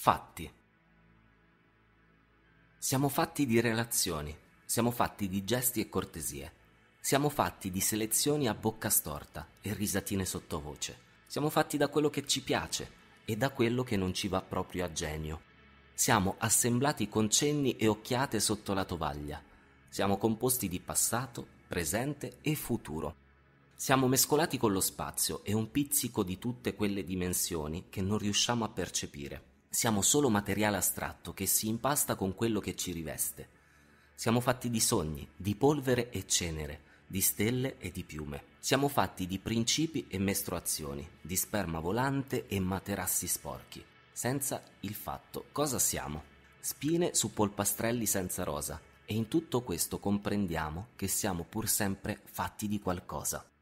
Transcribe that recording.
Fatti. Siamo fatti di relazioni, siamo fatti di gesti e cortesie, siamo fatti di selezioni a bocca storta e risatine sottovoce, siamo fatti da quello che ci piace e da quello che non ci va proprio a genio. Siamo assemblati con cenni e occhiate sotto la tovaglia, siamo composti di passato, presente e futuro. Siamo mescolati con lo spazio e un pizzico di tutte quelle dimensioni che non riusciamo a percepire. Siamo solo materiale astratto che si impasta con quello che ci riveste. Siamo fatti di sogni, di polvere e cenere, di stelle e di piume. Siamo fatti di principi e mestruazioni, di sperma volante e materassi sporchi. Senza il fatto, cosa siamo? Spine su polpastrelli senza rosa. E in tutto questo comprendiamo che siamo pur sempre fatti di qualcosa.